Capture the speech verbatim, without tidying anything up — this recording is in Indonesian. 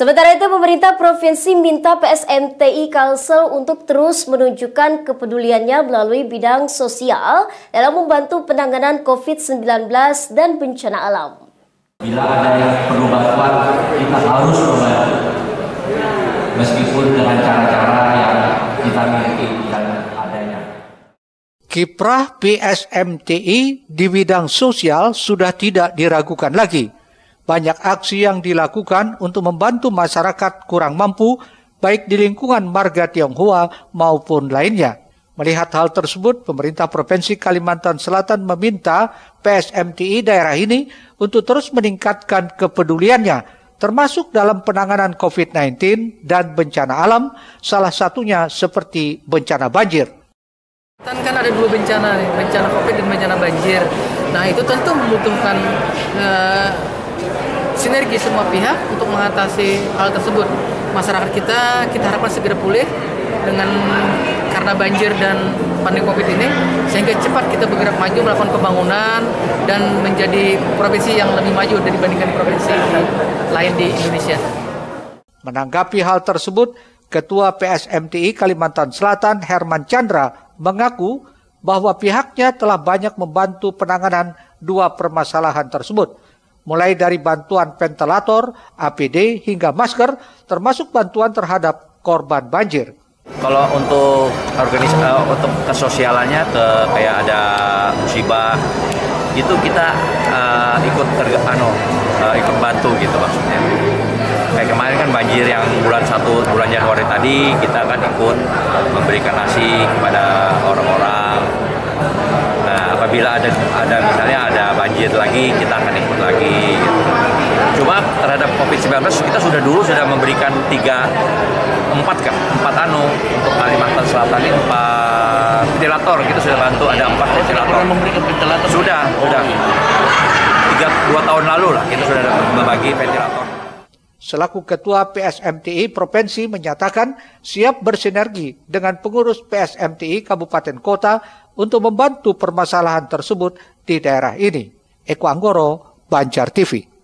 Sementara itu, pemerintah provinsi minta P S M T I Kalsel untuk terus menunjukkan kepeduliannya melalui bidang sosial dalam membantu penanganan COVID sembilan belas dan bencana alam. Bila ada yang perlu bantuan, kita harus membantu, meskipun dengan cara-cara yang kita miliki dan adanya. Kiprah P S M T I di bidang sosial sudah tidak diragukan lagi. Banyak aksi yang dilakukan untuk membantu masyarakat kurang mampu, baik di lingkungan marga Tionghoa maupun lainnya. Melihat hal tersebut, pemerintah Provinsi Kalimantan Selatan meminta P S M T I daerah ini untuk terus meningkatkan kepeduliannya, termasuk dalam penanganan COVID sembilan belas dan bencana alam, salah satunya seperti bencana banjir. Kan ada dua bencana, bencana COVID dan bencana banjir. Nah, itu tentu membutuhkan uh, sinergi semua pihak untuk mengatasi hal tersebut. Masyarakat kita, kita harapkan segera pulih dengan karena banjir dan pandemi COVID ini, sehingga cepat kita bergerak maju melakukan pembangunan dan menjadi provinsi yang lebih maju dibandingkan provinsi lain di Indonesia. Menanggapi hal tersebut, Ketua P S M T I Kalimantan Selatan Herman Chandra mengaku bahwa pihaknya telah banyak membantu penanganan dua permasalahan tersebut, mulai dari bantuan ventilator, A P D, hingga masker, termasuk bantuan terhadap korban banjir. Kalau untuk organisasi, uh, untuk kesosialannya, ke kayak ada musibah, itu kita uh, ikut terga, ano, uh, ikut bantu gitu maksudnya. Kayak kemarin kan banjir yang bulan satu bulan Januari tadi, kita kan ikut memberikan nasi kepada orang-orang. Nah, apabila ada ada misalnya ada banjir lagi, kita akan ikut lagi. Gitu. Cuma terhadap COVID sembilan belas kita sudah dulu sudah memberikan tiga, empat kan, empat anu untuk Kalimantan Selatan ini empat ventilator, kita sudah bantu ada empat ventilator. Memberikan ventilator sudah, sudah tiga dua tahun lalu lah kita sudah membagi ventilator. Selaku Ketua P S M T I Provinsi menyatakan siap bersinergi dengan pengurus P S M T I Kabupaten Kota untuk membantu permasalahan tersebut di daerah ini. Eko Anggoro, Banjar T V.